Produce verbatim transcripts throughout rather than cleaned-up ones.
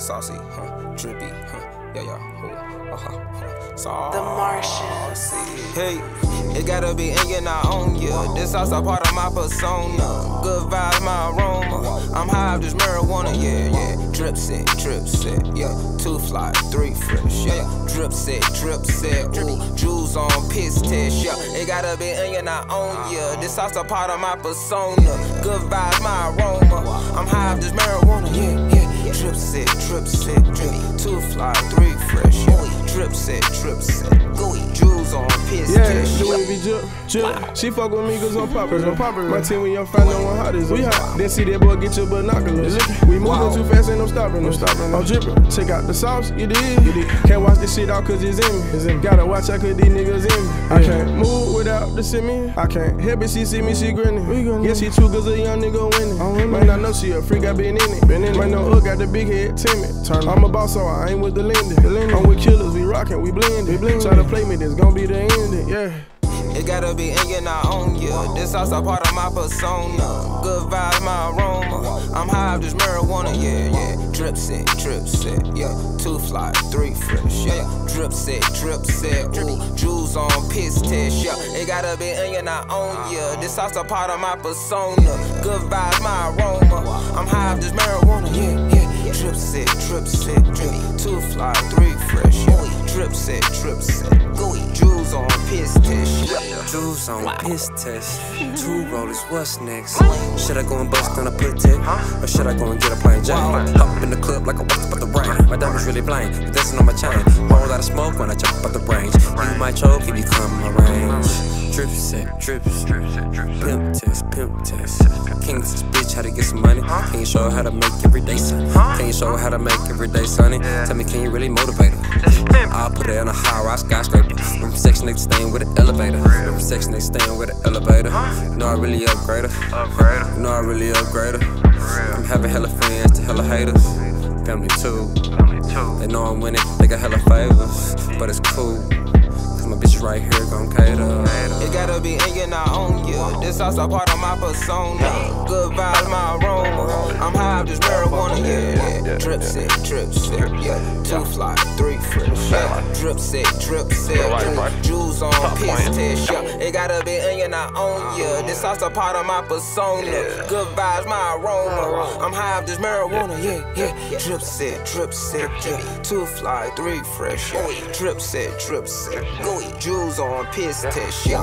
saucy, huh? Drippy, huh? Yeah, yeah, oh, uh-huh, huh? Saucy. The Martians. Hey, it gotta be in you, not on you. This sauce a part of my persona. Good vibes, my aroma. I'm high off this marijuana, yeah, yeah. Drip set, drip set, yeah. Two fly, three fresh, yeah. Drip set, drip set, ooh. Jewels on piss test, yeah. It gotta be in you, not on you. This sauce a part of my persona. Good vibes, my aroma. I'm high off this marijuana, yeah, yeah. Drip set, drip set, yeah. Two fly, three fresh, yeah. Drip set, drip set, gooey. Jewels on piss yeah, test, yeah. Louis V drip, drip. She fuck with me cause I'm popular. My team, we young, find no one hot as we hot. Then see that boy get your binoculars. We moving too fast, ain't no stopping, no stopping. I'm dripping. Check out the sauce, you dig? You dig? Can't watch this shit out cause it's in me. It's in me. Gotta watch out cause these niggas in me. Yeah. I can't move without the semi. I can't help it, she see me, she grinning. Yeah, she too cause a young nigga winning. Might not know she a freak, I been in it. Been in it. Might know Ugg got the big head, timid. Turn. I'm a boss, so I ain't with the lending. I'm with killers, we rockin', we blendin'. We blendin'. Try to play me, this gon' be the ending, yeah. It gotta be in you, not on you. This sauce a part of my persona. Good vibes, my aroma. I'm high off this marijuana, yeah, yeah. Drip set, drip set, yeah. Two fly, three fresh, yeah. Drip set, drip set, ooh. Jewels on piss test, yeah. It gotta be in you, not on you. This sauce a part of my persona. Good vibes, my aroma. I'm high off this marijuana, yeah, yeah. Drip set, drip set, yeah. Two fly, three fresh, yeah. Drip set, drip set, gooey. Jewels on piss test, yeah. Jewels on piss test. Two rollers, what's next? Should I go and bust on a put tip? Or should I go and get a plain Jane? Hop in the club like I walked up at the rain. My diamonds really blind, but dancing on my chain. Whole lot of smoke when I jump up at the range. You might choke if you come my range. Drip set, drip set, pimp test, pimp test. King this bitch, how to get some money? Can you show her how to make every day sunny? Can you show her how to make every day sunny? Tell me, can you really motivate her? I'll put her in a high-rise skyscraper. From section next staying with an elevator. From section next staying with an elevator. You know I really upgrade her. You know I really upgrade her. I'm having hella friends to hella haters. Family too. They know I'm winning, they got hella favors. But it's cool. My bitch right here gon' cater. It gotta be in you, not on you. This sauce a part of my persona. Good vibes, my aroma. I'm high off this marijuana, yeah, yeah. Drip set, drip set, yeah. Two fly, three fresh, yeah. Drip set, drip set, yeah. Jewels on piss test, yeah. It gotta be in you, not on you. This sauce a part of my persona. Good vibes, my aroma. I'm high off this marijuana, yeah, yeah. Drip set, drip set, yeah. Two fly, three fresh, yeah. Drip set, drip set, go. Jewels on piss test, yeah.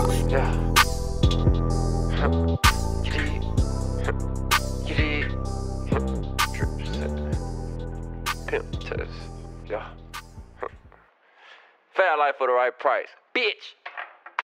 Drip set, pimp test, yeah. Fair life for the right price, bitch.